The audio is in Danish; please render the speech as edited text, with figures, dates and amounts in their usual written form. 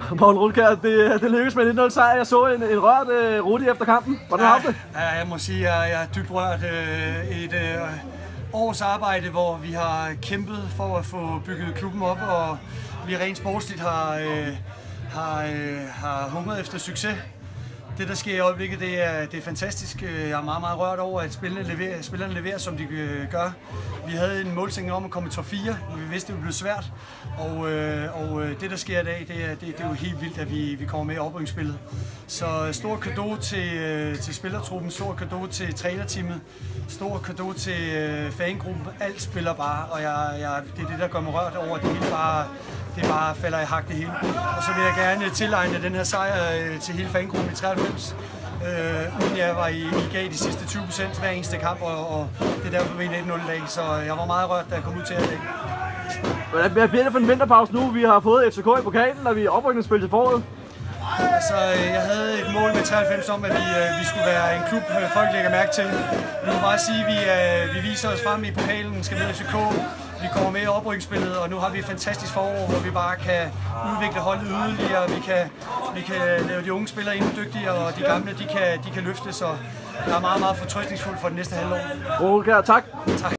Morten Rulkjær, det lykkedes med en 1-0 sejr. Jeg så en rørt Rudi efter kampen. Hvordan har du det? Ja, jeg må sige, at jeg er dybt rørt. Et års arbejde, hvor vi har kæmpet for at få bygget klubben op, og vi rent sportsligt har hungret efter succes. Det, der sker i øjeblikket, det er fantastisk. Jeg er meget, meget rørt over, at spillerne leverer, som de gør. Vi havde en målsætning om at komme i top 4, men vi vidste, det ville blive svært. Og det, der sker i dag, det er jo helt vildt, at vi kommer med i oprykningsspillet. Så stor cadeau til spillertruppen, stor cadeau til trænerteamet, stor cadeau til fangruppen. Alt spiller bare, og det er det, der gør mig rørt over, det hele bare falder i hak det hele. Og så vil jeg gerne tilegne den her sejr til hele fangruppen i 93. Uden jeg var i gav de sidste 20% hver eneste kamp, og det er derfor, vi er 1-0 i dag. Så jeg var meget rørt, da jeg kom ud til her i dag. Hvad bliver det for en vinterpause nu? Vi har fået FCK i pokalen, og vi er oprykningsspil til foråret. Altså, jeg havde et mål med 93 om, at vi skulle være en klub, folk lægger mærke til. Vi må bare sige, at vi viser os frem i pokalen, skal møde FCK. Vi kommer med i oprykningsspillet, og nu har vi et fantastisk forår, hvor vi bare kan udvikle holdet yderligere. Vi kan lave de unge spillere endnu dygtigere, og de gamle de kan løfte, så jeg er meget, meget fortrøstningsfuld for det næste halvår. Rulkjær, tak. Tak.